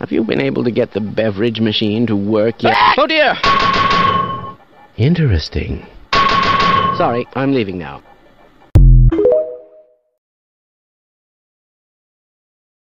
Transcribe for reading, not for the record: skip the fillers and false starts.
Have you been able to get the beverage machine to work yet? Oh dear! Interesting. Sorry, I'm leaving now.